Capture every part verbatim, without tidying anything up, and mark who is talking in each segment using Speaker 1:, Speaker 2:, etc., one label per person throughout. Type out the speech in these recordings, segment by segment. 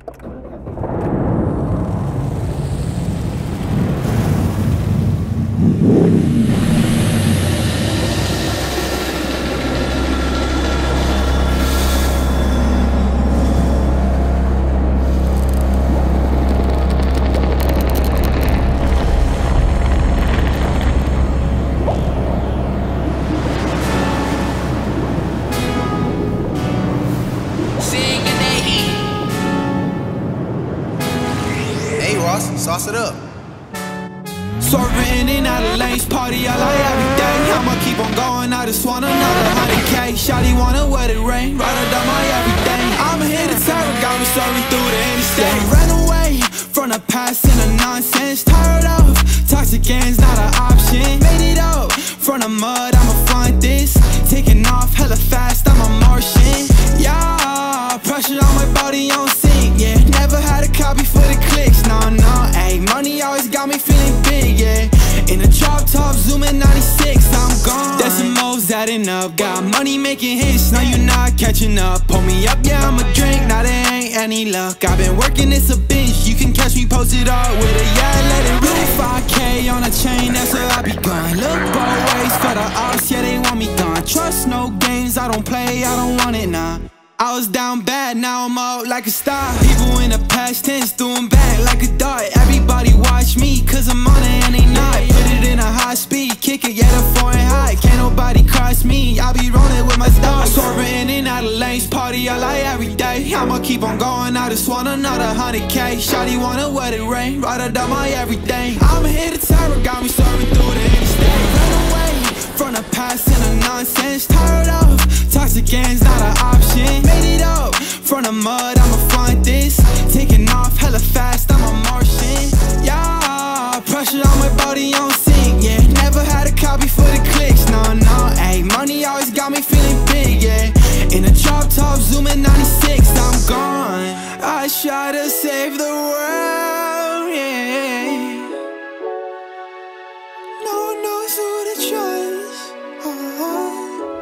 Speaker 1: Sauce it up.
Speaker 2: Swerving in out of lanes, party all like every day. I'ma keep on going, I just want another hundred K. Shawty wanna wet it rain, ride her down my everything. I'ma hit the terror, got me swerving through the interstate. Ran away from the past and the nonsense. Tired of toxic ends, not an option. Made it up from the mud, I'ma find this. Taking off hella fast, I'm a Martian. Yeah, pressure on my body on sync, yeah. Never had a copy for the clicks, no, no. Ayy, money always got me feeling big, yeah. In a drop top, zooming ninety-six, I'm gone. Decimals adding up, got money making hits, no, you not catching up. Pull me up, yeah, I'ma drink, now there ain't any luck. I've been working, it's a bitch, you can catch me posted up with a yeah, let it rip. five K on a chain, that's where I be gone. Look both ways for the ops, yeah, they want me gone. Trust no games, I don't play, I don't want it, nah. I was down bad, now I'm up like a star. People in the past tense doing back like a dart. Everybody watch me, cause I'm on it and they not. Put it in a high speed, kick it, yeah, the foreign high. Can't nobody cross me, I be rolling with my stars. Swerving in out of lanes, party all like every day. I'ma keep on going, I just want another hundred K. Shawty wanna wet it rain, ride her down my everything. I'ma hit the terror, got me swerving through the interstate. Run away from the past and the nonsense. Tired of toxic ends, not an option. Made it up from the mud, I'ma find this. Taking off hella fast, I'm a Martian. Yeah, pressure on my body on sync, yeah. Never had a copy for the clicks, no, no. Ayy, money always got me feeling big, yeah. In a drop top, zooming ninety-six, I'm gone. I try to save the world, yeah. No one knows who to trust. Oh.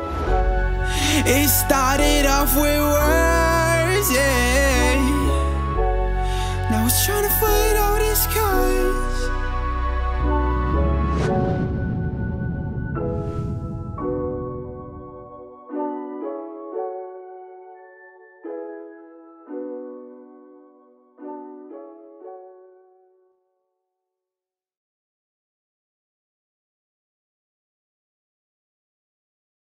Speaker 2: It started off with words, yeah. Now it's trying to fight out.